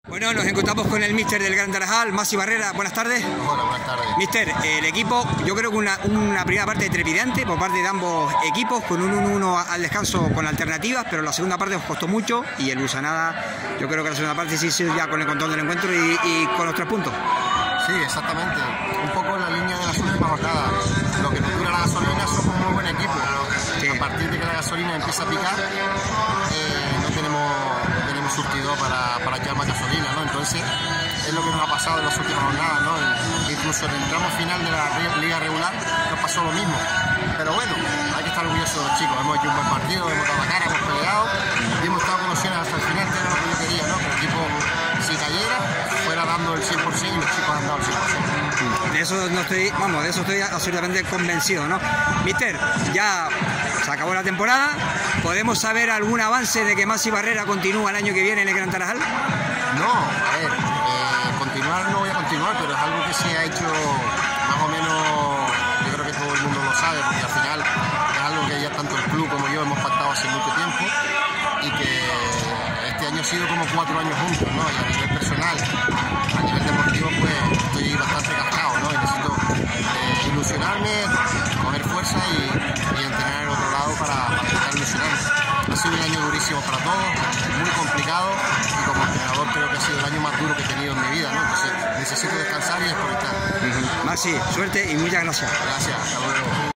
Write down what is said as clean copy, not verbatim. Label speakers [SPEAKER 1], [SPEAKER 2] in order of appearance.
[SPEAKER 1] Bueno, nos encontramos con el míster del Gran Tarajal, Maxi Barrera. Buenas tardes.
[SPEAKER 2] Hola, buenas tardes.
[SPEAKER 1] Míster, el equipo, yo creo que una primera parte trepidante por parte de ambos equipos, con un 1-1 al descanso con alternativas, pero la segunda parte os costó mucho y el Busanada, yo creo que la segunda parte sí ya con el control del encuentro y con los 3 puntos.
[SPEAKER 2] Sí, exactamente. Un poco en la línea de las últimas jornadas. Lo que nos dura la gasolina, somos un muy buen equipo. Sí. A partir de que la gasolina empieza a picar, no tenemos surtidor para echar más gasolina, ¿no? Entonces, es lo que nos ha pasado en las últimas jornadas, ¿no? Incluso en el tramo final de la liga regular nos pasó lo mismo. Pero bueno, hay que estar orgullosos de los chicos. Hemos hecho un buen partido, hemos dado la cara, hemos peleado y hemos estado con opciones hasta el final, que era lo que yo quería, ¿no? Que el equipo, si cayera, fuera dando el 100% y los chicos han dado el 100%.
[SPEAKER 1] De eso estoy absolutamente convencido, ¿no? Mister, ya se acabó la temporada. ¿Podemos saber algún avance de que Maxi Barrera continúa el año que viene en el Gran Tarajal?
[SPEAKER 2] No, a ver, continuar no voy a continuar, pero es algo que se ha hecho más o menos, yo creo que todo el mundo lo sabe, porque al final es algo que ya tanto el club como yo hemos pactado hace mucho tiempo y que este año ha sido como 4 años juntos, ¿no? Y a nivel personal, a nivel deportivo, pues estoy bastante cascado, ¿no? Y necesito ilusionarme, coger fuerza y entrenar en otro lado para estar ilusionando. Ha sido un año durísimo para todos, muy complicado y como entrenador creo que ha sido el año más duro que he tenido en mi vida, ¿no? Entonces necesito descansar y desconectar.
[SPEAKER 1] Maxi, suerte y muchas gracias.
[SPEAKER 2] Gracias, hasta luego.